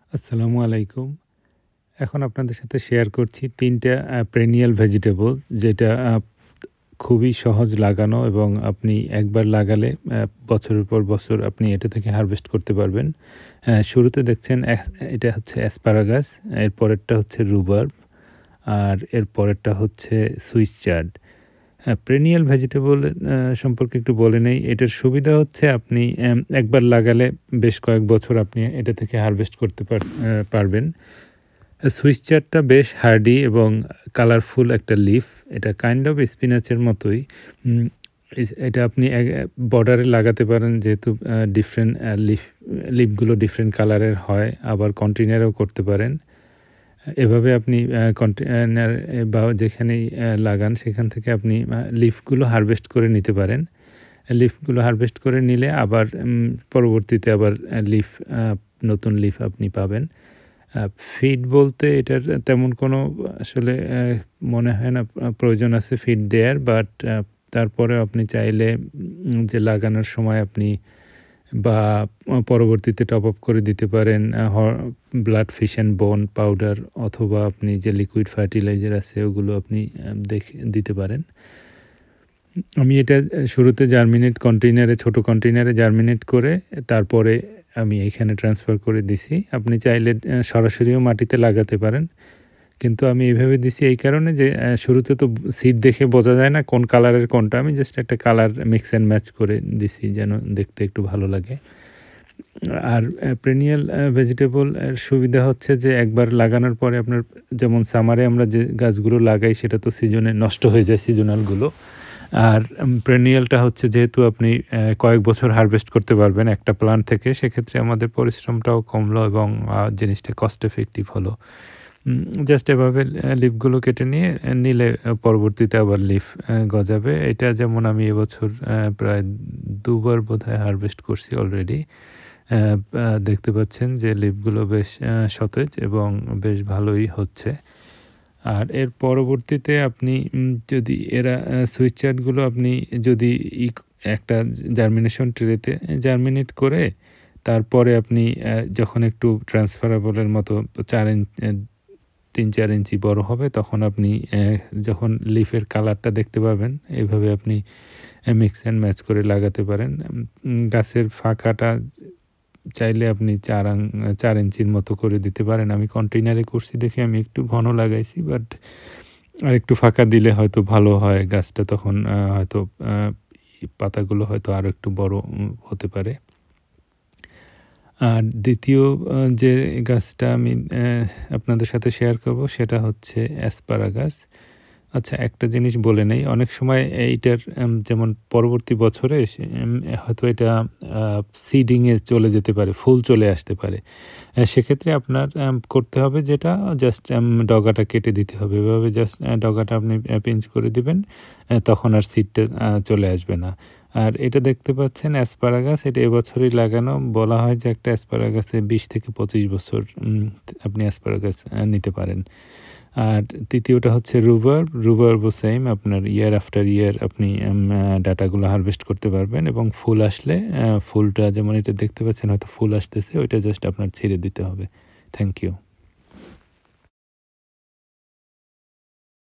আসসালামু আলাইকুম। এখন আপনাদের সাথে শেয়ার করছি ৩ টা পেরেনিয়াল ভেজিটেবল যেটা খুবই সহজ লাগানো এবং আপনি একবার লাগালে বছরের পর বছর আপনি এটা থেকে হারভেস্ট করতে পারবেন। শুরুতে দেখছেন এটা হচ্ছে অ্যাসপারাগাস, এর পরেরটা হচ্ছে রুবার্ব, আর এর পরেরটা হচ্ছে সুইস চার্ড। পেরেনিয়াল ভেজিটেবল সম্পর্কে একটু বলে নেই। এটার সুবিধা হচ্ছে আপনি একবার লাগালে বেশ কয়েক বছর আপনি এটা থেকে হারভেস্ট করতে পারবেন। সুইস চার্ডটা বেশ হার্ডি এবং কালারফুল একটা লিফ। এটা কাইন্ড অফ স্পিনাচের মতোই। এটা আপনি বর্ডারে লাগাতে পারেন, যেহেতু ডিফারেন্ট লিফগুলো ডিফারেন্ট কালারের হয়। আবার কন্টেইনারেও করতে পারেন। এভাবে আপনি কন্টেইনার বা যেখানেই লাগান সেখান থেকে আপনি লিফগুলো হারভেস্ট করে নিতে পারেন। লিফগুলো হারভেস্ট করে নিলে আবার পরবর্তীতে আবার নতুন লিফ আপনি পাবেন। ফিড বলতে এটার তেমন কোনো আসলে মনে হয় না প্রয়োজন আছে ফিড দেয়ার, বাট তারপরেও আপনি চাইলে যে লাগানোর সময় আপনি বা পরবর্তীতে টপ আপ করে দিতে পারেন blood fish and bone powder, অথবা আপনি যে লিকুইড ফার্টিলাইজার আছে ওগুলো আপনি দিতে পারেন। আমি এটা শুরুতে ছোট কন্টেইনারে জার্মিনেট করে তারপরে আমি এখানে ট্রান্সফার করে দিছি। আপনি চাইলে সরাসরিও মাটিতে লাগাতে পারেন, কিন্তু আমি এইভাবে দিছি এই কারণে যে শুরুতে তো সিড দেখে বোঝা যায় না কোন কালারের কোনটা। আমি জাস্ট একটা কালার মিক্স অ্যান্ড ম্যাচ করে দিছি যেন দেখতে একটু ভালো লাগে। আর পেরেনিয়াল ভেজিটেবল এর সুবিধা হচ্ছে যে একবার লাগানোর পরে আপনার, যেমন সামারে আমরা যে গাছগুলো লাগাই সেটা তো সিজনে নষ্ট হয়ে যায়, সিজনালগুলো। আর পেরেনিয়ালটা হচ্ছে যেহেতু আপনি কয়েক বছর হারভেস্ট করতে পারবেন একটা প্লান্ট থেকে, সেক্ষেত্রে আমাদের পরিশ্রমটাও কমলো এবং জিনিসটা কস্ট এফেক্টিভ হলো। জাস্ট এভাবে লিফগুলো কেটে নিলে পরবর্তীতে আবার লিফ গজাবে। এটা যেমন আমি এবছর প্রায় ২ বার বোধহয় হারভেস্ট করছি অলরেডি। দেখতে পাচ্ছেন যে লিফগুলো বেশ সতেজ এবং বেশ ভালোই হচ্ছে। আর এর পরবর্তীতে আপনি যদি সুইচ চার্টগুলো আপনি যদি একটা জার্মিনেশন ট্রেতে জার্মিনেট করে তারপরে আপনি যখন একটু ট্রান্সফারেবলের মতো ৩-৪ ইঞ্চি বড় হবে, তখন আপনি যখন লিফের কালারটা দেখতে পাবেন, এইভাবে আপনি মিক্স অ্যান্ড ম্যাচ করে লাগাতে পারেন। গাছের ফাঁকাটা চাইলে আপনি ৪ ইঞ্চির মতো করে দিতে পারেন। আমি কন্টেইনারে করছি দেখে আমি একটু ঘন লাগাইছি, বাট আরেকটু ফাঁকা দিলে হয়তো ভালো হয়। গাছটা তখন হয়তো পাতাগুলো হয়তো আরও একটু বড় হতে পারে। আর দ্বিতীয় যে গাছটা আমি আপনাদের সাথে শেয়ার করব সেটা হচ্ছে অ্যাসপারাগাস। আচ্ছা, একটা জিনিস বলে নেই, অনেক সময় এইটার যেমন পরবর্তী বছরে হয়তো এটা সিডিংয়ে চলে যেতে পারে, ফুল চলে আসতে পারে। সেক্ষেত্রে আপনার করতে হবে যেটা, জাস্ট ডগাটা কেটে দিতে হবে। এভাবে জাস্ট ডগাটা আপনি পিঞ্চ করে দিবেন, তখন আর সিডটা চলে আসবে না। আর এটা দেখতে পাচ্ছেন অ্যাসপারাগাস, এটা এবছরই লাগানো। বলা হয় যে একটা অ্যাসপারাগাসে ২০ থেকে ২৫ বছর আপনি অ্যাসপারাগাস নিতে পারেন। আর তৃতীয়টা হচ্ছে রুবার্বও সেম, আপনার ইয়ার আফটার ইয়ার আপনি ডাটাগুলো হারভেস্ট করতে পারবেন এবং ফুল আসলে ফুলটা যেমন এটা দেখতে পাচ্ছেন হয়তো ফুল আসতেছে, ওইটা জাস্ট আপনার ছেড়ে দিতে হবে। Thank you.